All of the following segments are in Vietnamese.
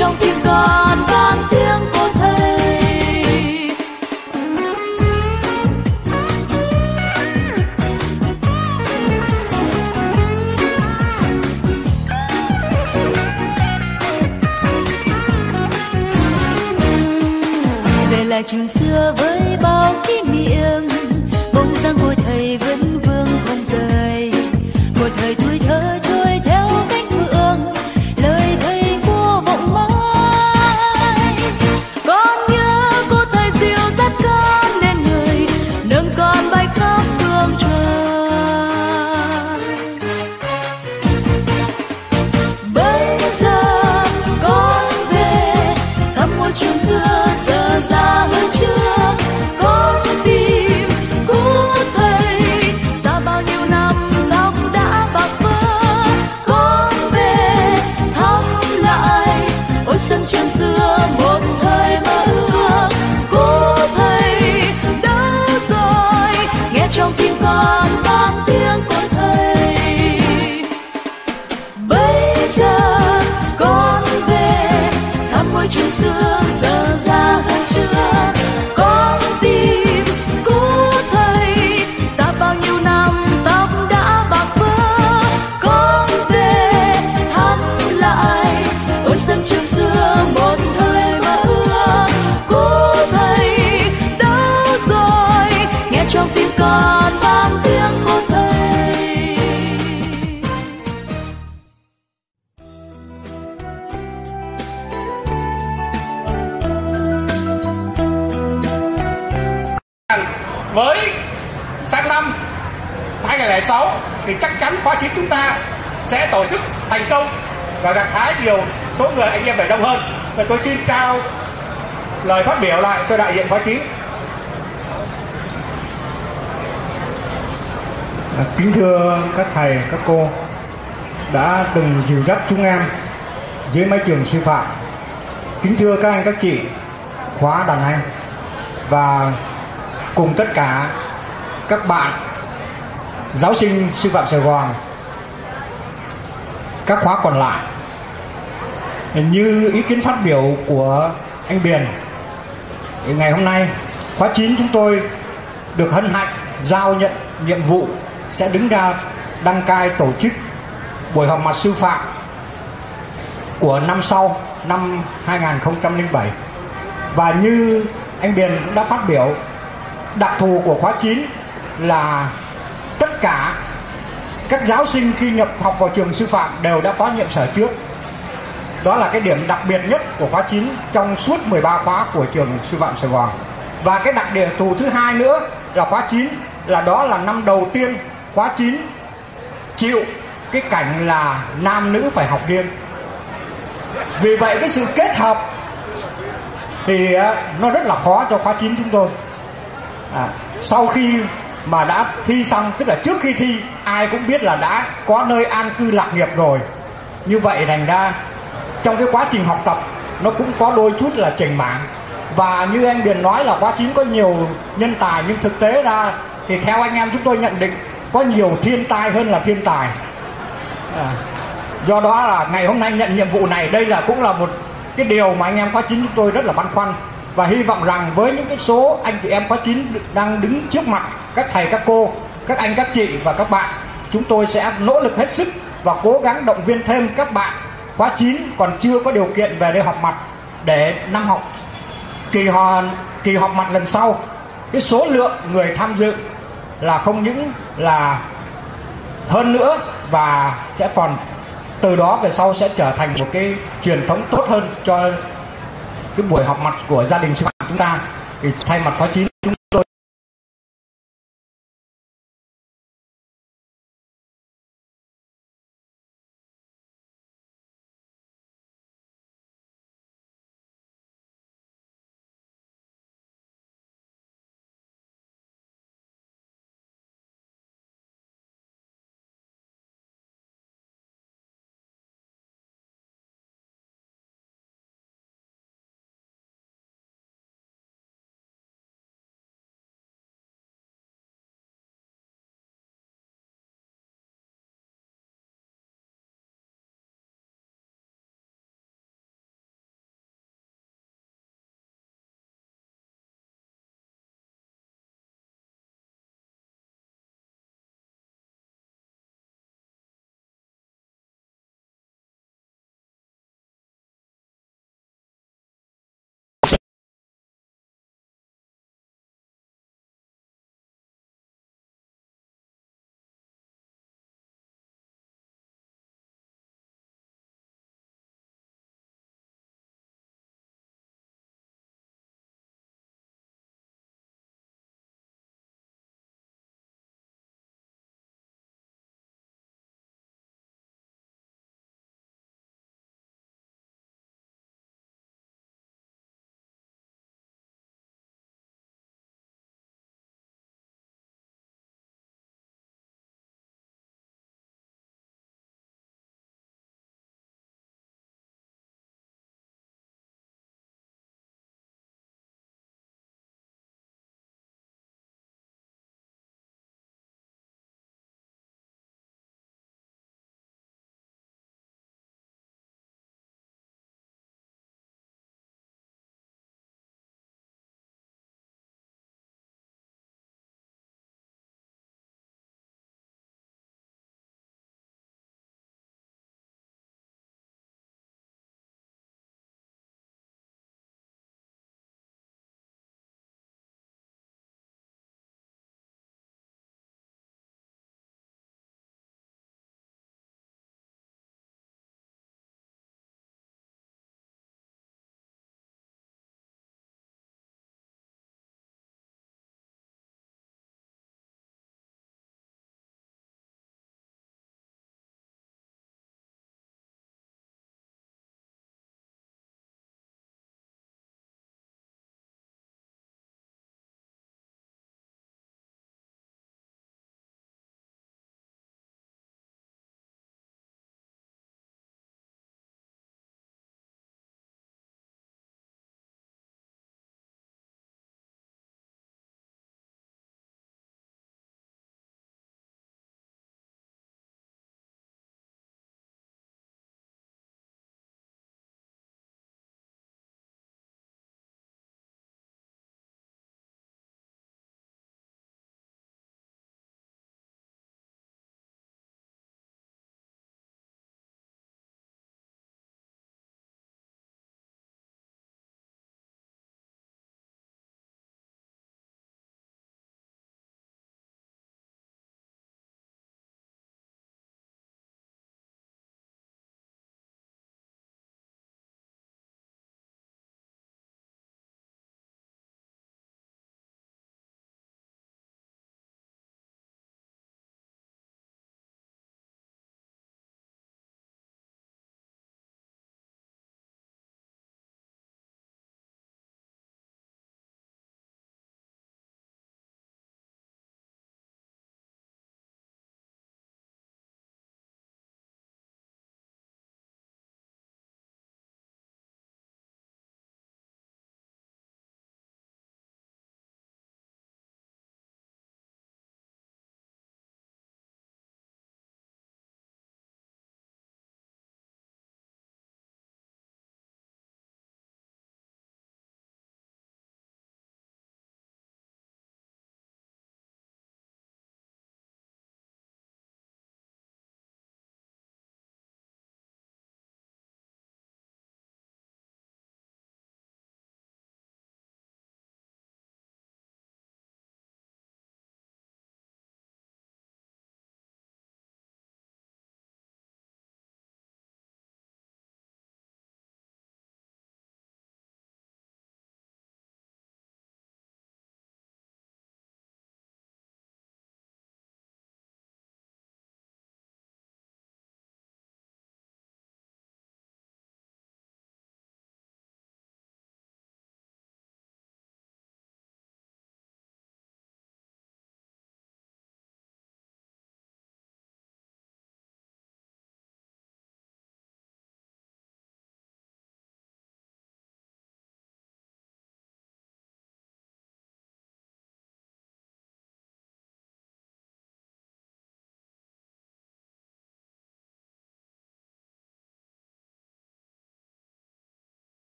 trong tim con vang tiếng cô thầy. Về lại trường xưa với bao kỷ niệm, bóng dáng ngôi thầy vẫn vương không rời. Ngôi thầy tuổi thơ trôi theo cánh phượng, lời thầy cô vọng mãi. Con nhớ cô thầy dìu dắt con nên người, nâng con bay khắp phương trời. Bây giờ con về thăm ngôi trường xưa, giờ ra hơn chưa. Con tìm cô thầy xa bao nhiêu năm tóc đã bạc phơ. Con về thăm lại ôi sân trường xưa một thời mơ ước. Cô thầy đâu rồi, nghe trong tim con vang tiếng cô thầy. Bây giờ con về thăm ngôi trường xưa, giờ ra hơn chưa. Con tìm cô thầy xa bao nhiêu năm tóc đã bạc phơ. Con về thăm lại ôi sân trường xưa một thời mơ ước. Cô thầy đâu rồi, nghe trong tim con vang tiếng cô thầy. Với sang năm 2006 thì chắc chắn khóa 9 chúng ta sẽ tổ chức thành công và gặt hái nhiều số người anh em phải đông hơn. Và tôi xin trao lời phát biểu lại cho đại diện khóa 9. Kính thưa các thầy, các cô đã từng dìu dắt chúng em dưới mái trường sư phạm. Kính thưa các anh các chị khóa đàn anh, và cùng tất cả các bạn giáo sinh sư phạm Sài Gòn các khóa còn lại. Như ý kiến phát biểu của anh Biền, ngày hôm nay khóa 9 chúng tôi được hân hạnh giao nhận nhiệm vụ sẽ đứng ra đăng cai tổ chức buổi họp mặt sư phạm của năm sau, năm 2007. Và như anh Biền cũng đã phát biểu, đặc thù của khóa 9 là tất cả các giáo sinh khi nhập học vào trường sư phạm đều đã có nhiệm sở trước. Đó là cái điểm đặc biệt nhất của khóa 9 trong suốt 13 khóa của trường sư phạm Sài Gòn. Và cái đặc điểm thù thứ hai nữa là khóa 9 là đó là năm đầu tiên khóa 9 chịu cái cảnh là nam nữ phải học riêng. Vì vậy cái sự kết hợp thì nó rất là khó cho khóa 9 chúng tôi. Sau khi mà đã thi xong, tức là trước khi thi ai cũng biết là đã có nơi an cư lạc nghiệp rồi. Như vậy thành ra trong cái quá trình học tập nó cũng có đôi chút là chểnh mảng. Và như anh Điền nói là khóa 9 có nhiều nhân tài, nhưng thực tế ra thì theo anh em chúng tôi nhận định có nhiều thiên tai hơn là thiên tài. Do đó là ngày hôm nay nhận nhiệm vụ này, đây là cũng là một cái điều mà anh em khóa 9 chúng tôi rất là băn khoăn. Và hy vọng rằng với những cái số anh chị em khóa 9 đang đứng trước mặt các thầy các cô, các anh các chị và các bạn, chúng tôi sẽ nỗ lực hết sức và cố gắng động viên thêm các bạn khóa 9 còn chưa có điều kiện về đây họp mặt, để năm học kỳ họp mặt lần sau cái số lượng người tham dự là không những là hơn nữa, và sẽ còn từ đó về sau sẽ trở thành một cái truyền thống tốt hơn cho cái buổi họp mặt của gia đình sư phạm chúng ta. Thì thay mặt khóa 9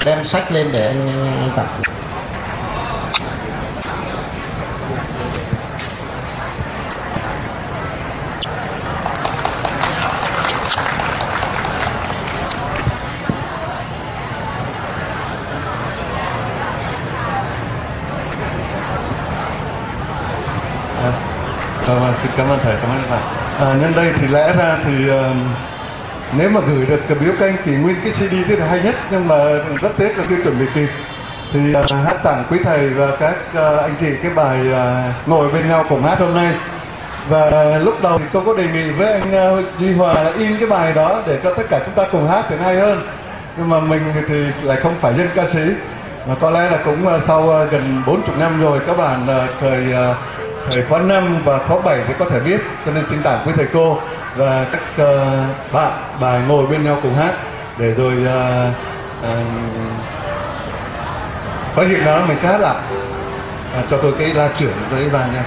đem sách lên để anh tặng. Xin cảm ơn thầy, cảm ơn các bạn. Nhân đây thì lẽ ra thì nếu mà gửi được biếu các anh chị nguyên cái CD thì là hay nhất, nhưng mà rất tiếc là chưa chuẩn bị kịp. Thì hát tặng quý thầy và các anh chị cái bài ngồi bên nhau cùng hát hôm nay. Và lúc đầu thì tôi có đề nghị với anh Duy Hòa là in cái bài đó để cho tất cả chúng ta cùng hát thì hay hơn. Nhưng mà mình thì lại không phải dân ca sĩ, mà có lẽ là cũng sau gần 40 năm rồi, các bạn thời khóa 5 và khóa 7 thì có thể biết, cho nên xin tặng quý thầy cô và các bạn bài ngồi bên nhau cùng hát, để rồi có dịp đó mình sẽ hát lại. Cho tôi cái la trưởng với ban nha.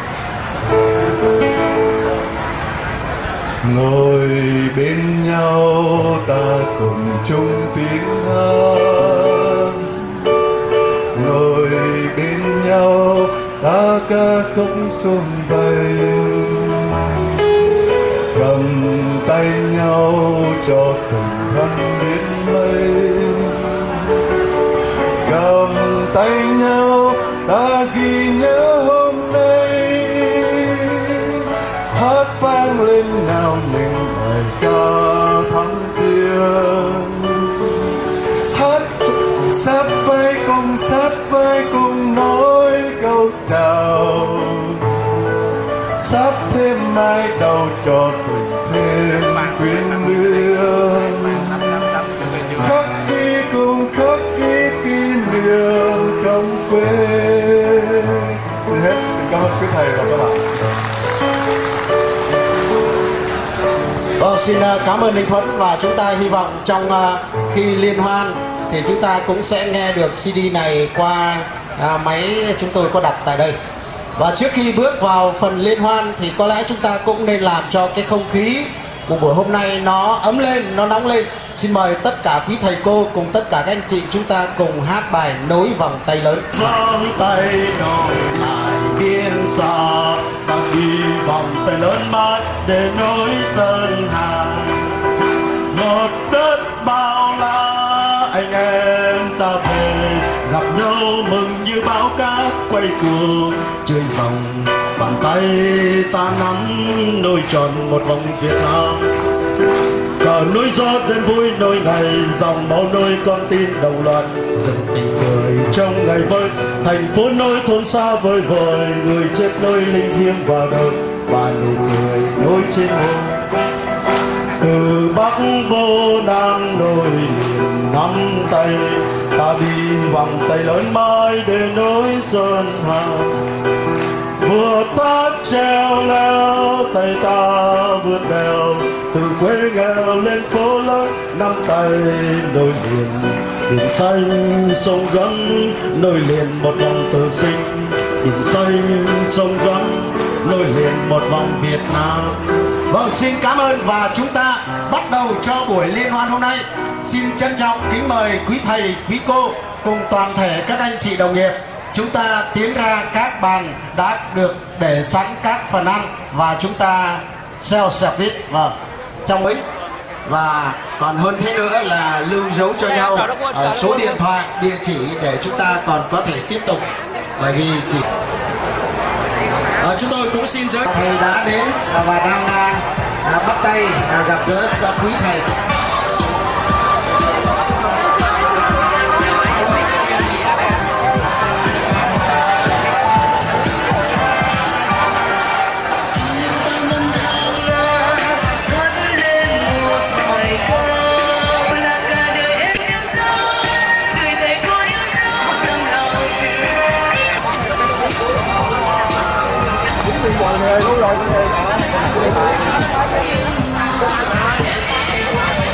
Ngồi bên nhau ta cùng chung tiếng hát, ngồi bên nhau ta ca khúc xuân vầy, cầm tay nhau cho tình thân đến mây, cầm tay nhau ta ghi nhớ hôm nay, hát vang lên nào mình bài ca thắm thiên, hát sát vai cùng nói câu chào, sát thêm mai đầu cho tình thêm quyến luyến, khắc ghi kỷ niệm không quên. Xin hết, xin cảm ơn quý thầy và các bạn. Vâng, xin cảm ơn Ninh Thuấn, và chúng ta hy vọng trong khi liên hoan thì chúng ta cũng sẽ nghe được CD này qua máy chúng tôi có đặt tại đây. Và trước khi bước vào phần liên hoan thì có lẽ chúng ta cũng nên làm cho cái không khí của buổi hôm nay nó ấm lên, nó nóng lên. Xin mời tất cả quý thầy cô cùng tất cả các anh chị chúng ta cùng hát bài Nối Vòng Tay Lớn. Vòng tay nối lại biên xa, ta đi vòng tay lớn mãi để nối sơn hà. Một đất bao la anh em ta về, gặp nhau mừng như bão cát quay cuồng chơi vòng. Bàn tay ta nắm nối tròn một vòng Việt Nam, cờ núi gió đến vui nối ngày, dòng máu nối con tim đồng loạt dừng tình người trong ngày vơi. Thành phố nối thôn xa vời vời, người chết nối linh thiêng vào đời, và nụ cười nối trên môi. Từ Bắc vô Nam nối liền nắm tay, ta đi vòng tay lớn mãi để nối sơn hà. Vừa tắt treo leo tay ta vượt đèo, từ quê nghèo lên phố lớn, nắm tay nối liền biển xanh sông gấm, nối liền một vòng tự sinh. Biển xanh sông gấm, nối liền một vòng Việt Nam. Vâng, xin cảm ơn, và chúng ta bắt đầu cho buổi liên hoan hôm nay. Xin trân trọng kính mời quý thầy, quý cô cùng toàn thể các anh chị đồng nghiệp, chúng ta tiến ra các bàn đã được để sẵn các phần ăn, và chúng ta self service trong ấy. Và còn hơn thế nữa là lưu dấu cho nhau số điện thoại, địa chỉ để chúng ta còn có thể tiếp tục. Bởi vì chỉ chúng tôi cũng xin giới thầy đã đến và đang bắt tay gặp gỡ các quý thầy. Mọi người đúng rồi.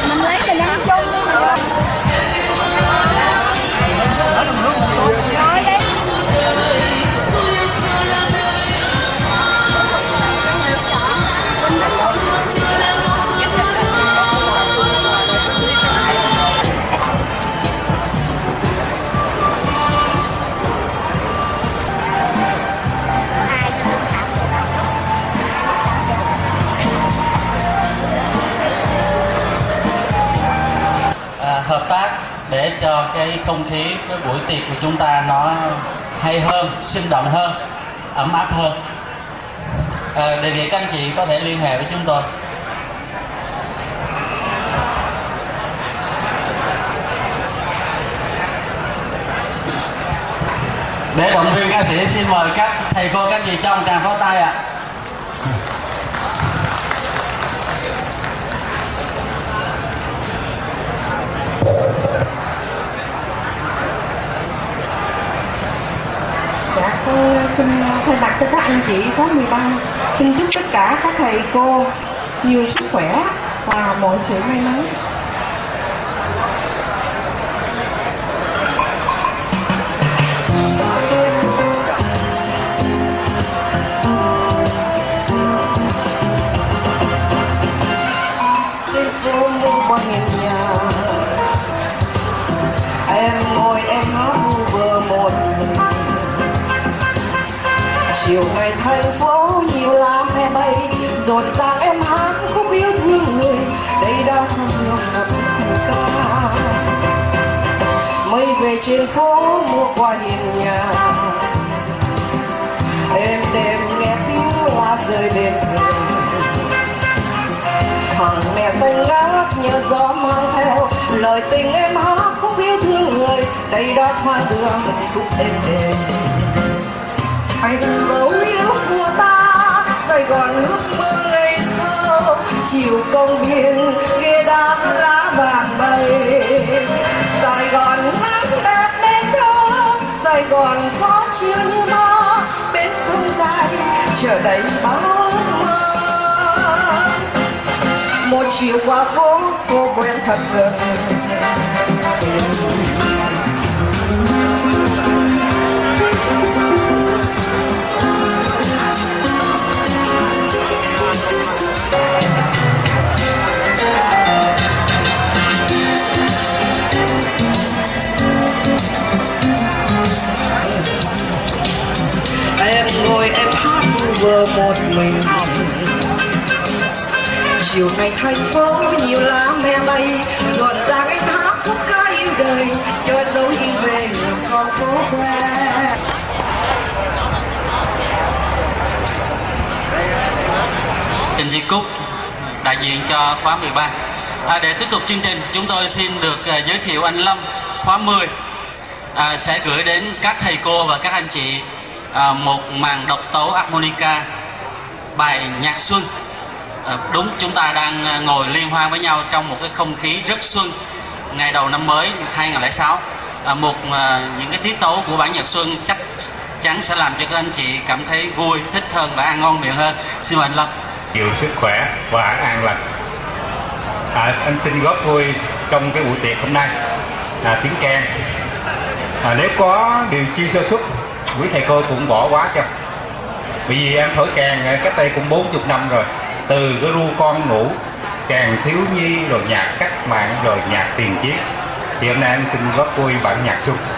cho cái không khí, cái buổi tiệc của chúng ta nó hay hơn, sinh động hơn, ấm áp hơn. Đề nghị các anh chị có thể liên hệ với chúng tôi. Để động viên ca sĩ, xin mời các thầy cô, các anh chị trong tràng pháo tay ạ. Dạ, con xin thay mặt cho các anh chị khóa 13 xin chúc tất cả các thầy cô nhiều sức khỏe và mọi sự may mắn. Trên phố mua qua nghìn nhà, em ngồi em hát vừa một. Chiều ngày thành phố nhiều làm hè bay, rộn ràng em hát khúc yêu thương người, đây đã không lòng ngập ca. Mây về trên phố mua qua hiên nhà, em đêm nghe tiếng lá rơi đêm về. Hàng mẹ xanh ngát nhờ gió mang theo, lời tình em hát khúc yêu thương người, đây đó hoa đường khúc êm đềm. Hãy đừng dấu yêu của ta, Sài Gòn nước mơ ngày xưa, chiều công viên ghế đá lá vàng bay. Sài Gòn nắng đẹp đến đâu, Sài Gòn gió chiều như mơ, bên sông dài chờ đầy bao mơ. Một chiều qua phố, phố quen thật gần. Em ngồi em hát vừa một mình. Chiều nay thành phố nhiều lá me bay, rộn ràng em hát khúc ca yêu đời, cho dấu in về nhiều con phố quen. Trình Di Cúc, đại diện cho khóa 13. Để tiếp tục chương trình, chúng tôi xin được giới thiệu anh Lâm, khóa 10, sẽ gửi đến các thầy cô và các anh chị một màn độc tấu harmonica, bài nhạc xuân. Đúng, chúng ta đang ngồi liên hoan với nhau trong một cái không khí rất xuân ngày đầu năm mới 2006. Những cái tiết tấu của bản nhạc xuân chắc chắn sẽ làm cho các anh chị cảm thấy vui, thích hơn và ăn ngon miệng hơn. Xin mời anh Lâm. Nhiều sức khỏe và an lành. Em xin góp vui trong cái buổi tiệc hôm nay tiếng kèn. Nếu có điều chi sơ xuất, quý thầy cô cũng bỏ quá cho. Bởi vì em thổi kèn cách đây cũng 40 năm rồi. Từ cái ru con ngủ, kèn thiếu nhi, rồi nhạc cách mạng, rồi nhạc tiền chiến. Thì hôm nay em xin góp vui bản nhạc xuân.